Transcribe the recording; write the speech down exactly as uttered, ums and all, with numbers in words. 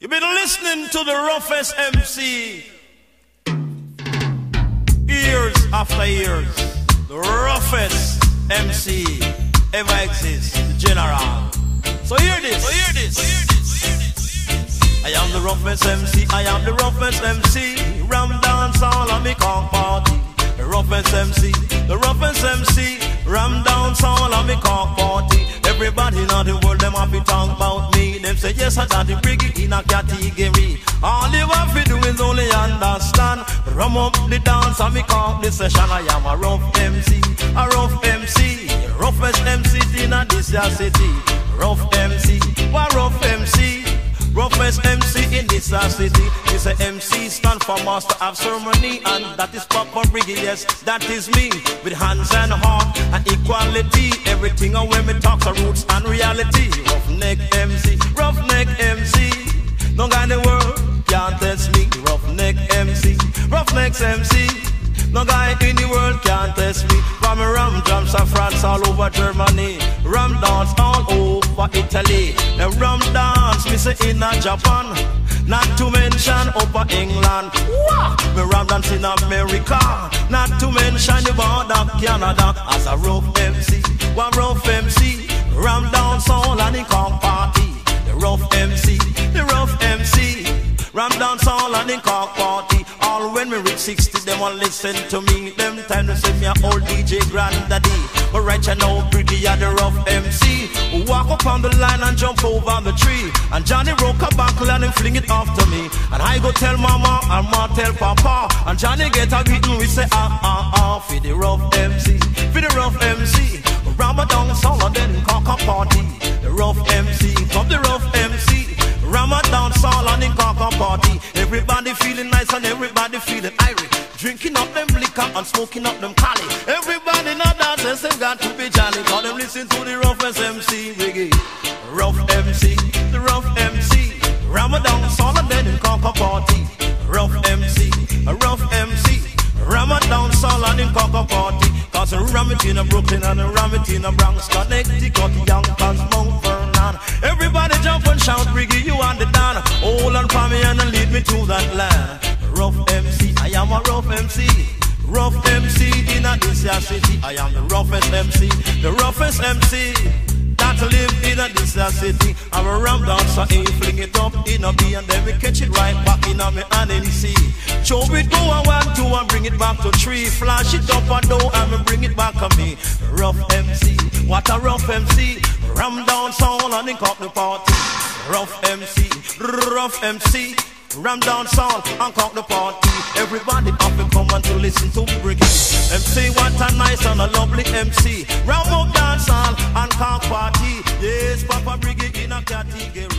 You've been listening to the roughest M C years after years. The roughest M C ever exists, the general. So hear this, so hear this, so hear this, so hear this. I am the roughest M C, I am the roughest M C. Ram dance all on me conk party. The roughest M C, the roughest M C. Ram dance all on me conk party. Everybody in the world, them have to talk about me. Them say yes, I got the briggy in a category. All you have to do is only understand. Rum up the dance and me conk the session. I am a rough M C, a rough M C. Roughest M C in a this here city. Rough M C, what rough M C? Roughest M C in this city. It's a M C stand for master of ceremony, and that is proper briggy. Yes, that is me with hands and heart and equality. Everything on when me talks are roots and reality. Roughneck M C, roughneck M C. No guy in the world can't test me. Roughneck M C, roughneck M C. No guy in the world can't test me. From rum drums of France all over Germany, rum dance all over Italy, the rum dance me say in Japan, not to mention over England. Wah! Me rum dance in America, not to mention the border Canada. As a rough M C, one rough M C, rum dance all and the conk party. The rough M C, the rough M C, rum dance all and the conk party. All when me reach sixty, them want listen to me. Them time they say me a old D J granddaddy. But right now, pretty are the rough M C who walk up on the line and jump over the tree. And Johnny rock a buckle and him fling it after me. And I go tell mama and ma tell papa. And Johnny get a beating, we say ah ah ah. For the rough M C, for the rough M C. Ramadan song and then cock a party. The rough M C, come the rough M C. Ramadan song and then cock a party. Everybody feeling nice and everybody feeling Irish. Drinking up them liquor and smoking up them cali. Everybody not dancing, they got to be jolly. Cause them listen to the roughest M C reggae. Rough M C, the rough M C. Ramadan song and then cock a party. Rough M C, a rough M C. Ramadan song and then cock a party. Cause a ram it in a Brooklyn and a ram it in a Bronx, Connecticut, Yonkers, Mount Vernon. Everybody jump and shout, Briggy, you on the down. Hold on for me and lead me to that land. Rough M C, I am a rough M C. Rough M C in a this here city. I am the roughest M C, the roughest M C that live in a this here city. I'm a ram dancer, ain't fling it up in a B and then we catch it right back in a me and then see. Show it go a one, two and bring it back to three. Flash it up and down and me bring it back on me. Rough M C, what a rough M C. Ram down sound and then cock the party. Rough M C, rough M C. Ram down sound and cock the party. Everybody up and come and to listen to Briggy. M C what a nice and a lovely M C. Ram up dance on and cock party. Yes, Papa Briggy in a category.